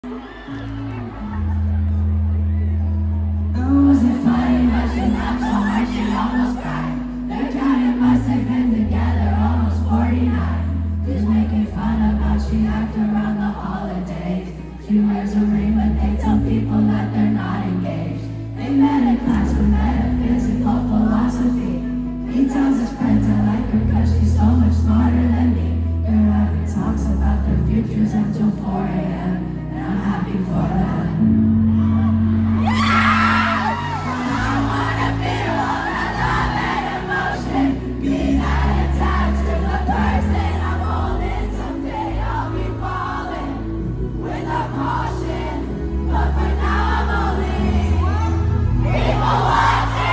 Was it funny that she laughed so hard she almost cried? They're counting months they've been together, almost 49. Who's making fun of how she acted around the holidays? She wears a ring but they tell people that they're not engaged. They met in class with metaphysical philosophy. He tells his friends I like her cause she's so much smarter than me. They're having talks about their futures until 4 a.m. and I'm happy for them. People watching!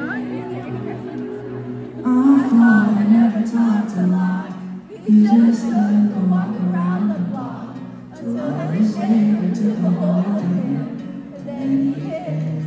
Our father never talked a lot. He just let them walk around the block. To love his neighbor, took a hold of him, and then he hid.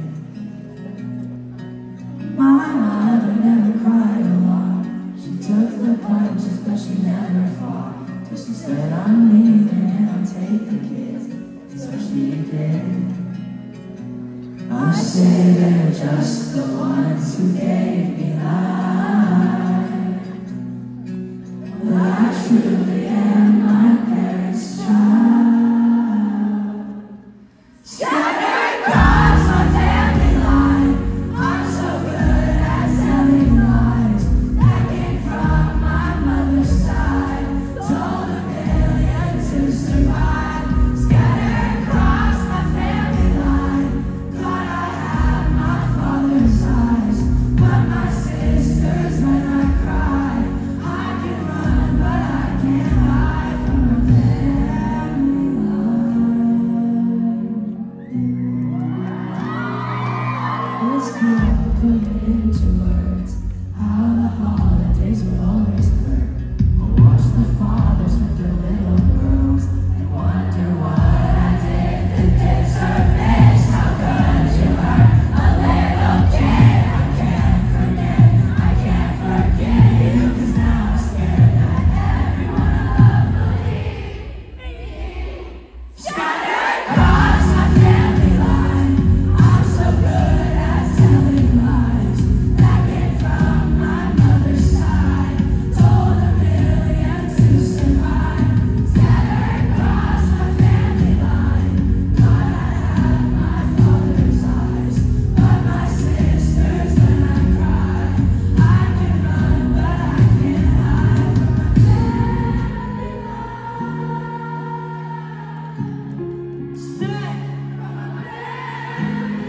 My mother never cried a lot. She took the punches, but she never fought. Till she said, I'm leaving and I'll take the kids. So she did. I say they're just the ones who gave me life. But I truly am my parents' child. Scattered across my family line, I'm so good at telling lies. That came from my mother's side. Told a million to survive. Scattered across my family line. Thought I had my father's eyes, but my sisters when I cry. I can run, but I can't hide from my family line. It's hard to put it into words, how the holidays will always hurt. I watch the fathers with their little girls and wonder what I did to deserve this. How could you hurt a little kid? I can't forget you, 'cause now I'm scared that everyone I love will leave me. Scattered across my family line, I'm so good at telling lies. That came from my mother's side. Told a million to survive. Scattered across my family line. Thought I had my father's eyes, but my sisters when I cry. I can run, but I can't hide from my family line. Stay from my family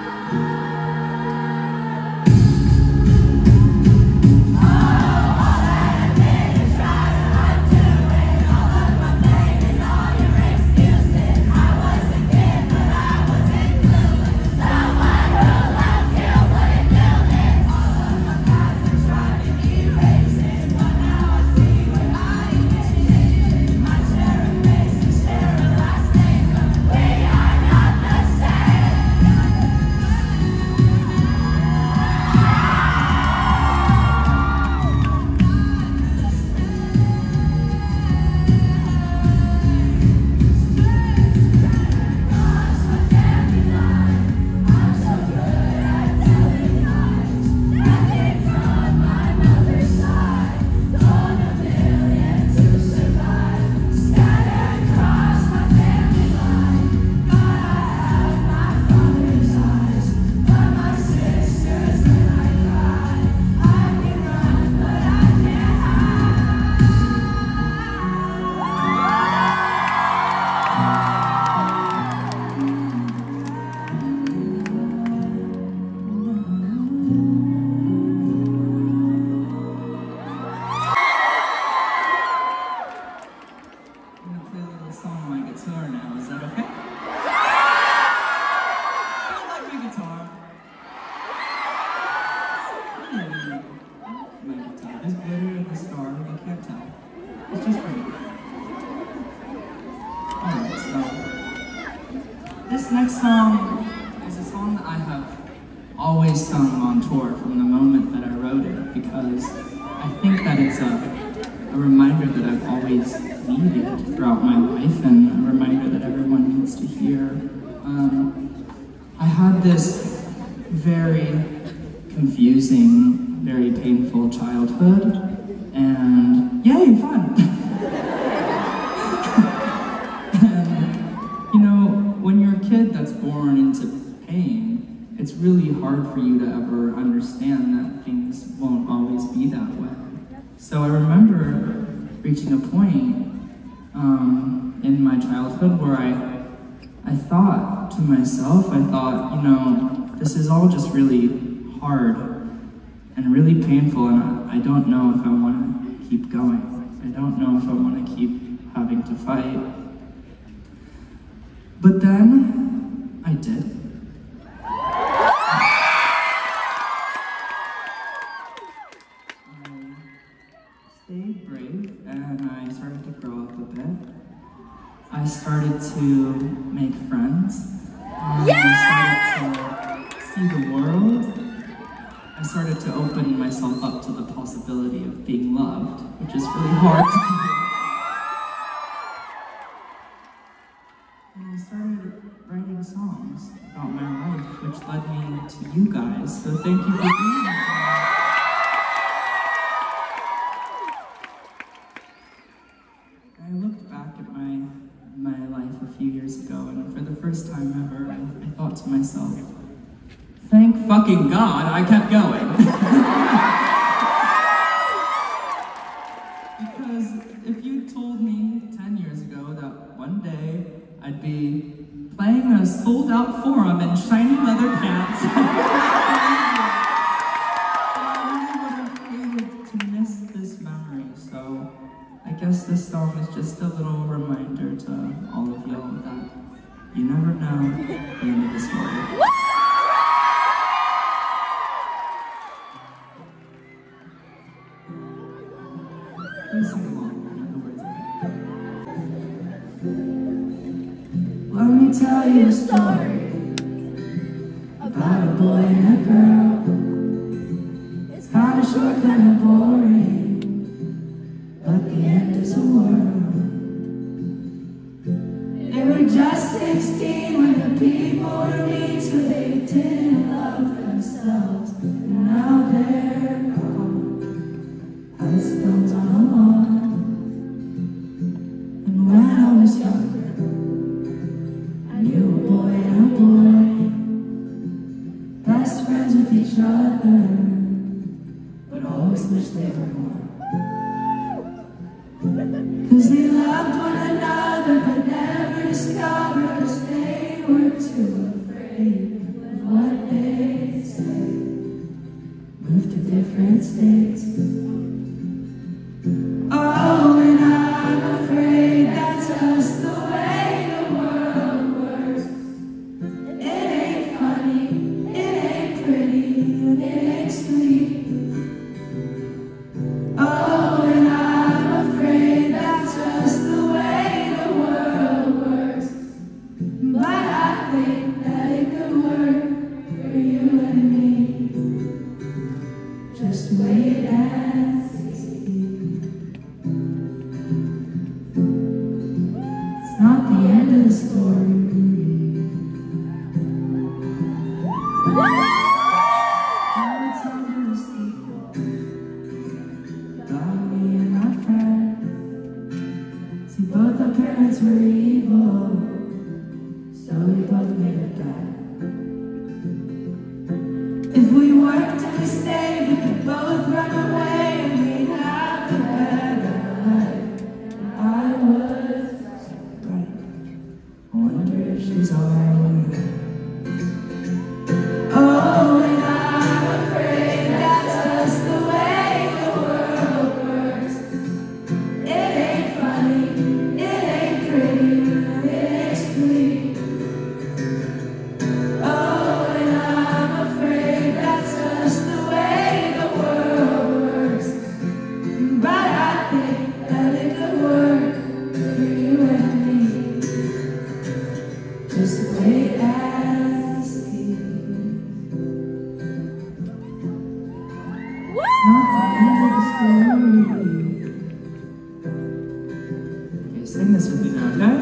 line. All that I did is try to undo it. All of my blame and all your excuses. I was a kid, but I wasn't clueless. Someone who loved you wouldn't do this. All of my past I tried to erase it, but now I see what I initiated. My share of face and share of last name, but we are not the same. Across my family line, I'm so good at telling lies. That came from my mother's side. Told a million to survive. Scattered across my family line. Thought I had my father's eyes, but my sisters when I cry. I can run, but I can't I'm gonna play a little song on my guitar now, is that okay? I like my guitar. My guitar. There's glitter in the star, you can't tell. It's just great. Alright, so this next song is a song that I have always sung on tour from the moment that I wrote it, because I think that it's a reminder that I've always needed throughout my life, and a reminder that everyone needs to hear. I had this very confusing, very painful childhood, and yay, fun! And, you know, when you're a kid that's born into pain, it's really hard for you to ever understand that things won't always be that way. So I remember reaching a point in my childhood where I thought to myself, you know, this is all just really hard and really painful, and I don't know if I want to keep going. I don't know if I want to keep having to fight. But then I did. and I started to grow up a bit. I started to make friends. I started to see the world. I started to open myself up to the possibility of being loved, which is really hard to do. And I started writing songs about my life, which led me to you guys, so thank you for being here. I looked back at my life a few years ago, and for the first time ever, I thought to myself, thank fucking God I kept going. Because if you told me 10 years ago that one day I'd be playing a sold-out forum in shiny leather pants, I really would have hated to miss this memory, so I guess this song is just a little reminder to all of y'all that you never know the end of the story. Please sing along, read the words again. Let me tell you a story about a boy and a girl. It's kinda short, kinda boring, but the end is a whirl. They were just 16 when the people were mean, so they didn't love themselves. And now they're gone, as stones on a lawn. And when I was younger, I knew a boy and a boy, best friends with each other, but always wished they were more. 'Cause they loved one another, but never discovered, 'cause they were too afraid of what they'd say. Moved to different states. Oh, and I'm afraid that's just the way the world works. It ain't funny, it ain't pretty, and it ain't sweet. Oh, and I'm afraid that's just the way the world works. But I think that it could work for you and me. Just wait and see. It's not the end of the story. Now it's on to the sequel. About me and my friend. See, both our parents were evil, so we both made a bet. If we worked and we stayed, we could both run away and we'd have a better life. I was right. I wonder if she's alright. Oh, and I'm afraid that's just the way the world works. It ain't funny, it ain't pretty, it ain't sweet. Oh, and I'm afraid that's just the way the world works. But I think that it could work for you and me. Just wait and see. It's not the end of the story. Okay, sing this with me now, okay?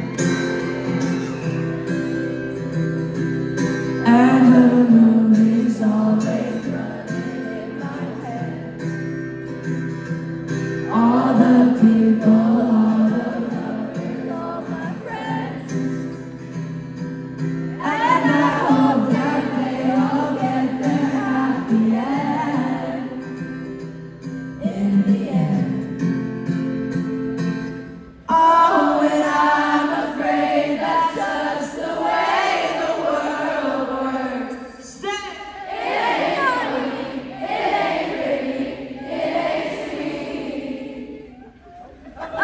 And the movie's always running in my head. All the people, all the lovers, all my friends. And I hope that they all get their happy end. In the end. Oh, and I'm afraid that's just the way the world works. Say it ain't funny, it ain't pretty, it ain't sweet. Oh,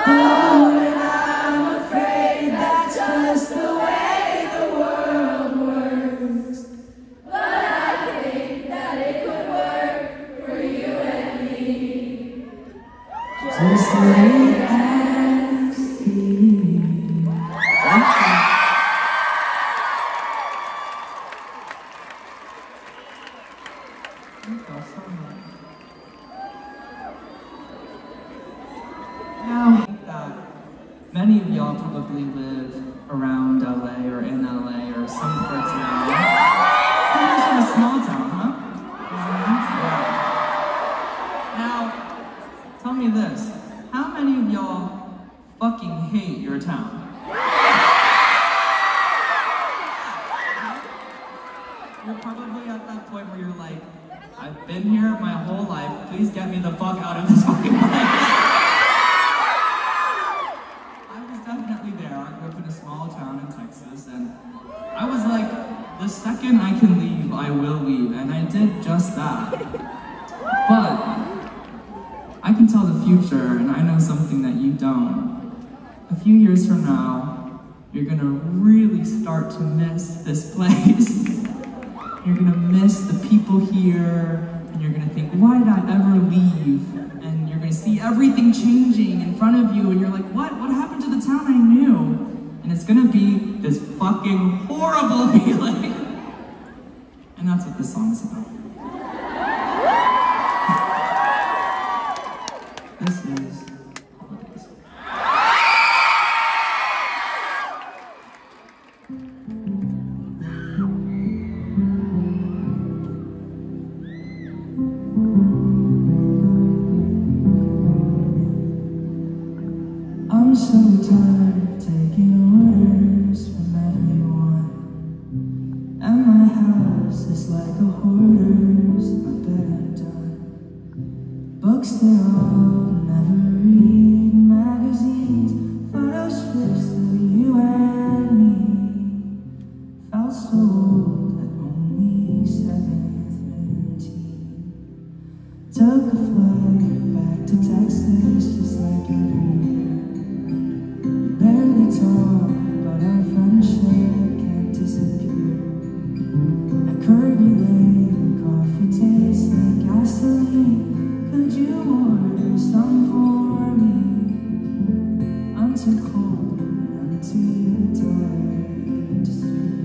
Just lay and see. Now, many of y'all probably live around LA or in LA or some parts of LA. You guys from a small town, huh? Yeah. Now, tell me this. How many of y'all fucking hate your town? You're probably at that point where you're like, I've been here my whole life, please get me the fuck out of this fucking place. I was definitely there. I grew up in a small town in Texas, and I was like, the second I can leave, I will leave, and I did just that. But I can tell the future, and I know something that you don't. A few years from now, you're gonna really start to miss this place. You're gonna miss the people here, and you're gonna think, why did I ever leave? And you're gonna see everything changing in front of you, and you're like, what? What happened to the town I knew? And it's gonna be this fucking horrible feeling. And that's what this song is about. This is Holidays. I'm so tired taking orders from everyone, and my house is like a hoarder's. My bed undone, books that I'll never read, magazines, photo strips of you and me. Felt so old at only 17. Took a flight back to Texas just like every year. Barely talk, but our friendship can't disappear. At Kirby Lane, the coffee tastes like gasoline. Could you order some for me? I'm too cold and I'm too tired to sleep.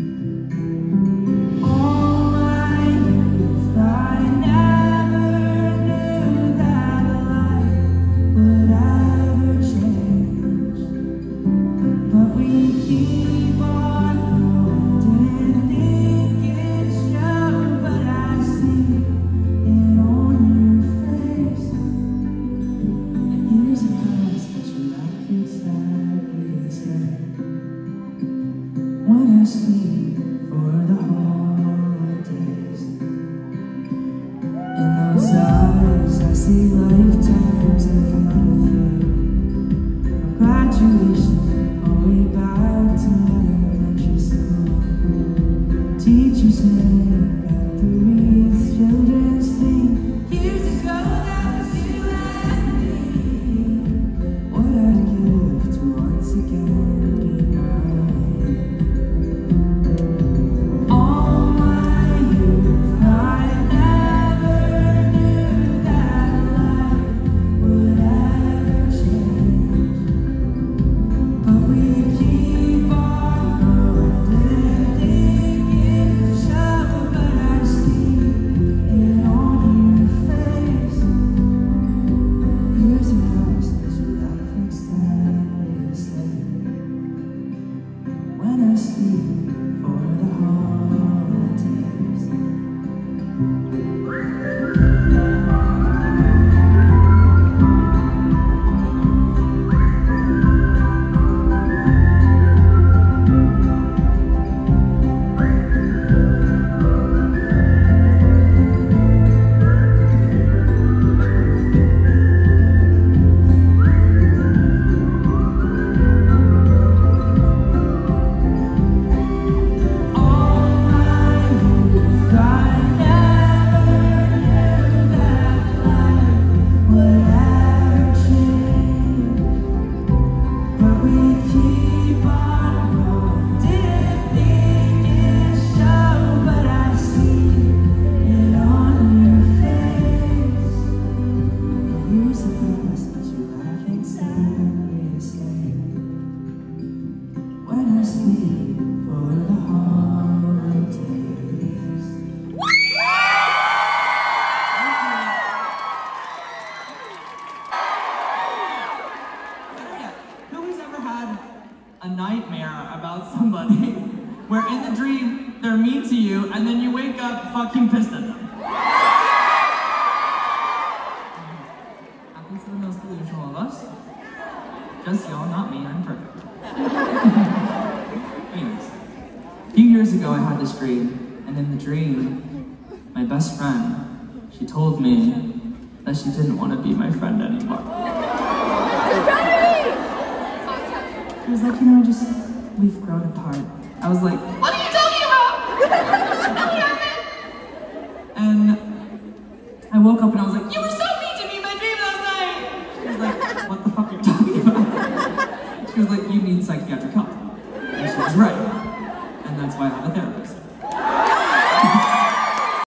All my youth, I never knew that life would ever change. But we keep on going, didn't think it's true, but I see it on your face. And years ago, but your life exactly the same. When I sleep for the holidays, in those eyes I see lifetimes in front of you. Graduation, all the way back to elementary school. Teachers hang at the wreaths, children sing. Years ago, that was you and me. What I'd give to once again be mine. All my youth, I never knew that life would ever fucking pissed at them. Happens to the most delusional of us. Just y'all, not me, I'm perfect. Anyways, a few years ago I had this dream, and in the dream, my best friend, she told me that she didn't want to be my friend anymore. She was like, we've grown apart. I was like, what do you